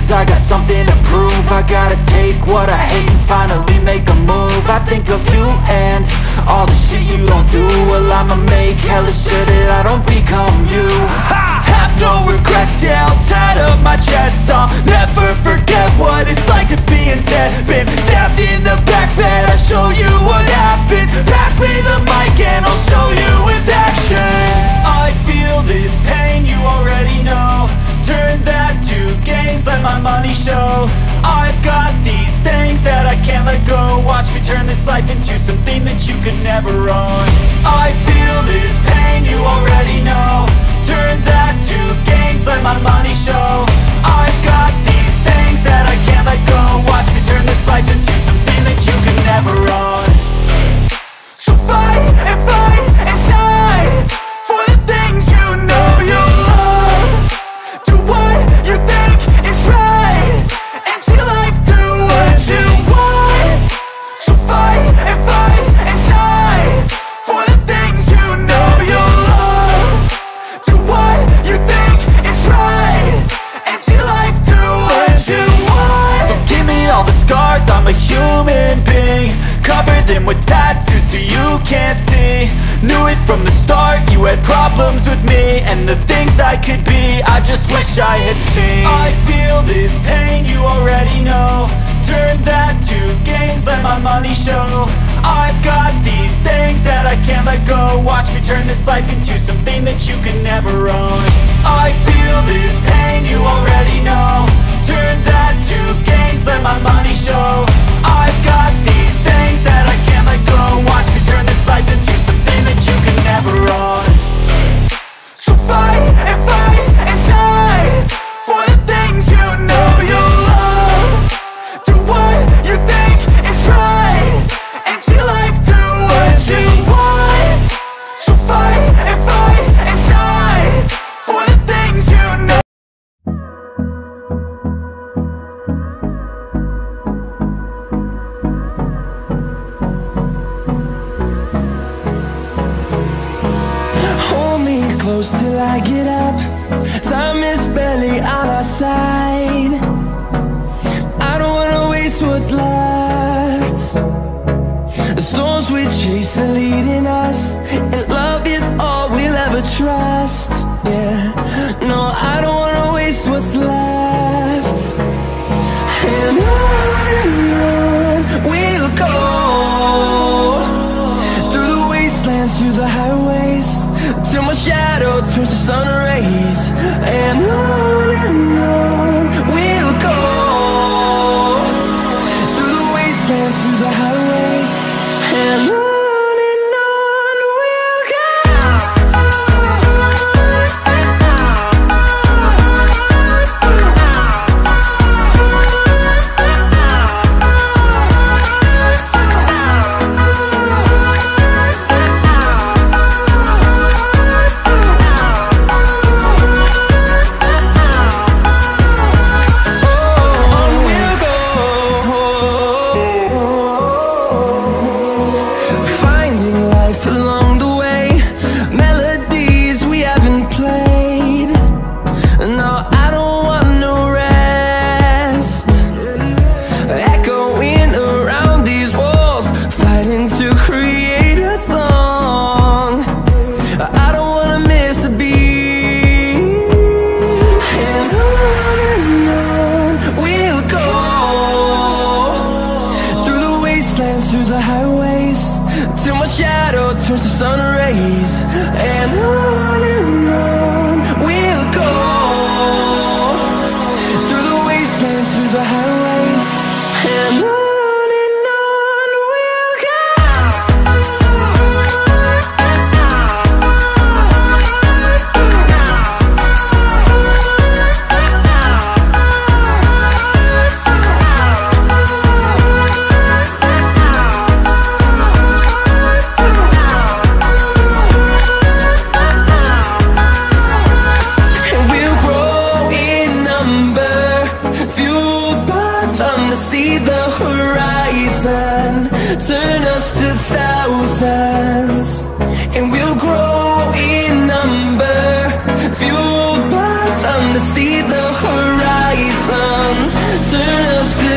lose, I got something to prove. I gotta take what I hate and finally make a move. I think of you and all the shit you don't do. Well, I'ma make hella sure that I don't become you. I have no regrets, yeah, I'll tie up my chest. I'll never forget what it's like to be in debt. Been stabbed in the back bed, I'll show you what happens. Pass me the mic and I'll show you with action. I feel this pain, you already know. Turn that to gains, let my money show. I've got these things that I can't let go. Watch me turn this life into something that you could never own. I feel this pain, you already know. Turn that to gains, let my money show. I've got these things that I can't let go. Watch me turn this life into something that you could never own. So fight and die for the things you know you love. Do what you think is right and see life do what you want. So fight and die for the things you know you love. Do what you think is right and see life do what you want. So give me all the scars, I'm a human being. Cover them with tattoos so you can't see. Knew it from the start, you had problems with me and the things I could be, I just wish I had seen. I feel this pain, you already know. Turn that to gains, let my money show. I've got these things that I can't let go. Watch me turn this life into something that you could never own. I feel this pain, you already know. Turn that to gains, let my money show. I've got these things that I can't let go. Watch me turn this life into something that you can never own. So fight and die for the things you know you love. Do what you think is right and see life do what you want. So fight and die for the things you know. Close till I get up. Time is barely on our side. I don't wanna waste what's left. The storms we chase are leading us, and love is all we'll ever trust. Yeah, no, I don't wanna waste what's left. And on we'll go, through the wastelands, through the highways, till my shadow turns to sun rays. And on we'll go, through the wastelands, through the highways. And on we'll go. Through the highways, till my shadow turns to sun rays. And on we'll go, through the wastelands, through the highways. And on we'll go. See the horizon turn us to thousands, and we'll grow in number, fueled by them to see the horizon. turn us to